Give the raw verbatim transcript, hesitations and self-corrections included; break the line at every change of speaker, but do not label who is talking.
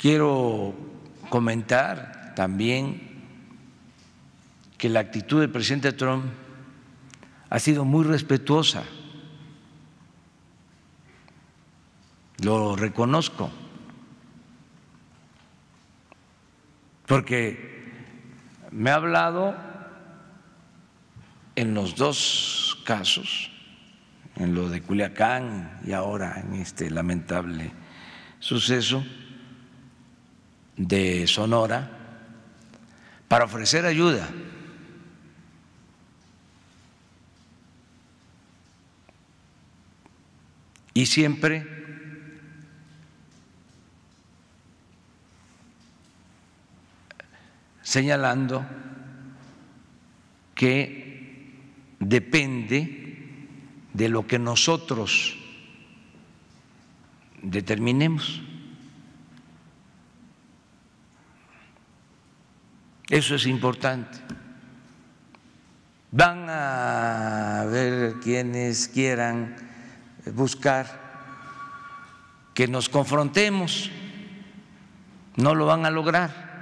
Quiero comentar también que la actitud del presidente Trump ha sido muy respetuosa, lo reconozco, porque me ha hablado en los dos casos, en lo de Culiacán y ahora en este lamentable suceso de Sonora, para ofrecer ayuda. Y siempre señalando que depende de lo que nosotros determinemos. Eso es importante. Van a ver quienes quieran buscar que nos confrontemos, no lo van a lograr.